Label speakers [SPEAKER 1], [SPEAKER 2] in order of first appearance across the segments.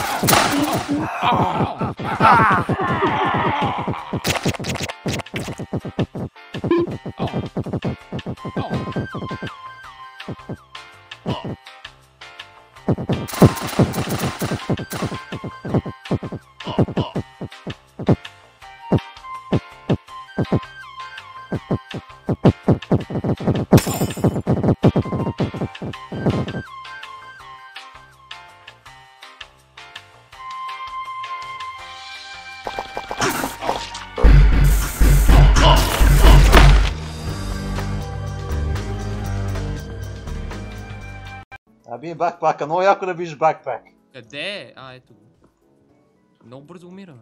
[SPEAKER 1] Бие бакпака, много яко да биш бакпак.
[SPEAKER 2] Къде е? Ето го. Много бързо умираме.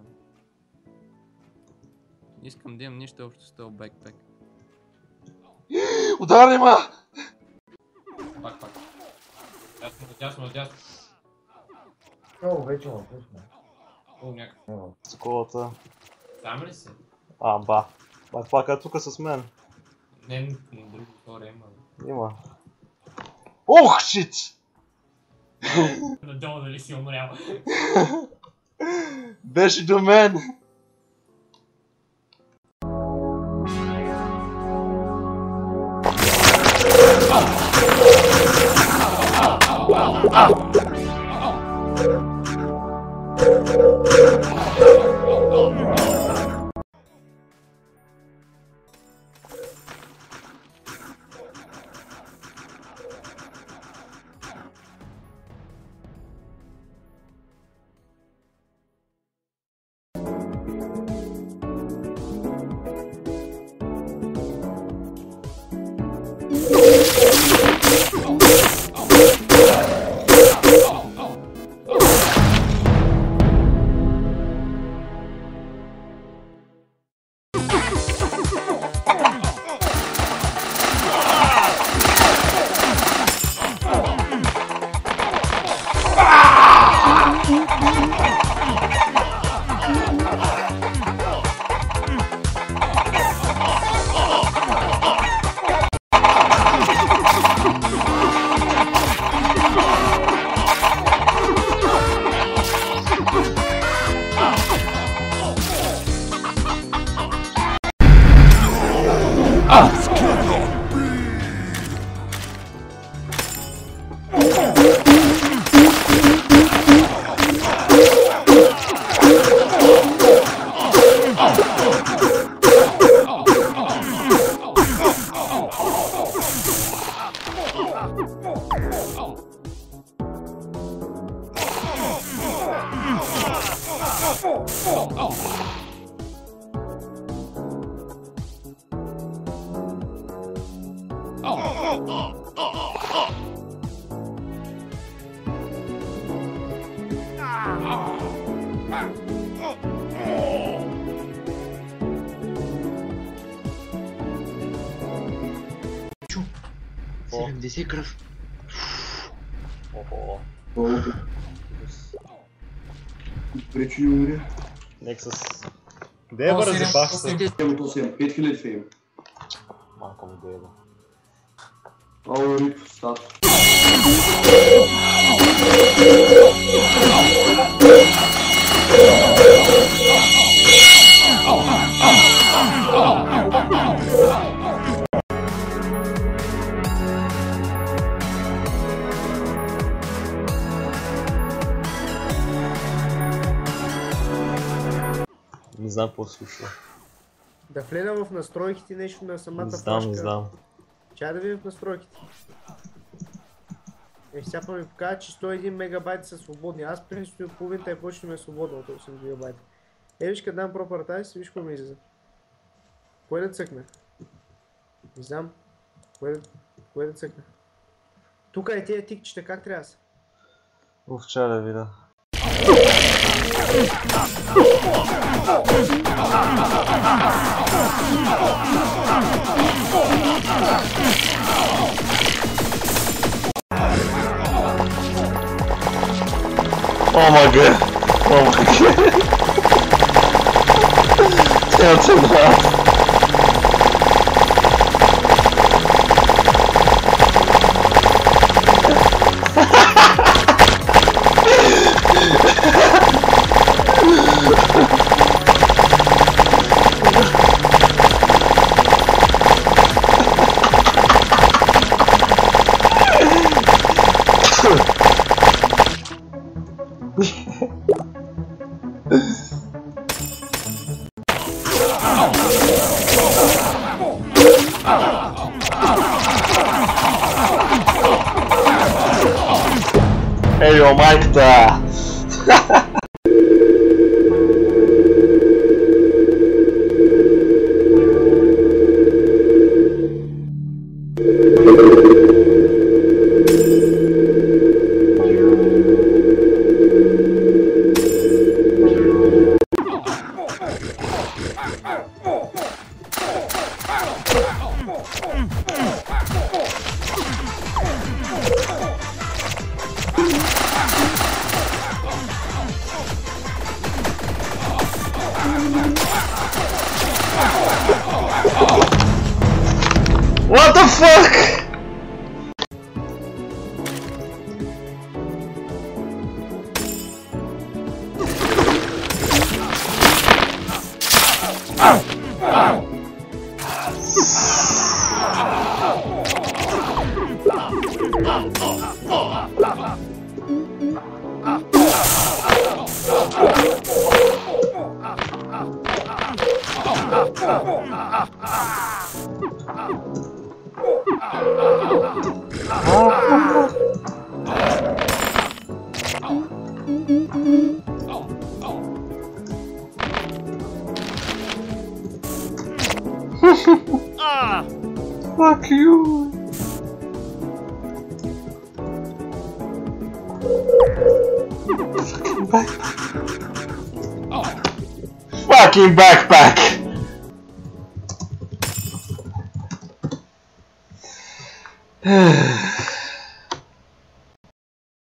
[SPEAKER 2] Не искам да имам нищо общо с този бакпак.
[SPEAKER 1] Ударни ма!
[SPEAKER 2] Бакпак. Дясно.
[SPEAKER 3] О, вече ме пусна.
[SPEAKER 2] О, някакво.
[SPEAKER 1] С колата.
[SPEAKER 2] Сам ли си?
[SPEAKER 1] Ба. Бакпака е тука с мен.
[SPEAKER 2] Не, на друго хора има.
[SPEAKER 1] Има. Ох, шит!
[SPEAKER 2] Надолу дали си умрял.
[SPEAKER 1] Беше до мен!
[SPEAKER 3] Седемдесет кръв.
[SPEAKER 1] Охо.
[SPEAKER 4] Пречи и умре.
[SPEAKER 1] Нексъс. Де е бързи бах се?
[SPEAKER 4] 5000 фейм.
[SPEAKER 1] Малко му деба.
[SPEAKER 4] Oryx, стат.
[SPEAKER 1] Не знам какво се случва.
[SPEAKER 3] Да влезам в настройките нещо на самата флашка.
[SPEAKER 1] Не знам.
[SPEAKER 3] Чай да видим в настройките. Сега ми показва, че 101 мегабайта са свободни. Аз принципно половината и повече ми е свободно от 8 гигабайта. Виж като дам пропартайс, виж какво ми излиза. Кое да цъкна? Не знам. Кое да цъкна? Тук е тия тикчета, как трябва да са?
[SPEAKER 1] Чай да видя. Oh my god! Oh my god! That's enough! Ej, o Majka! What the fuck? Fuck you! Fucking backpack! Fucking backpack!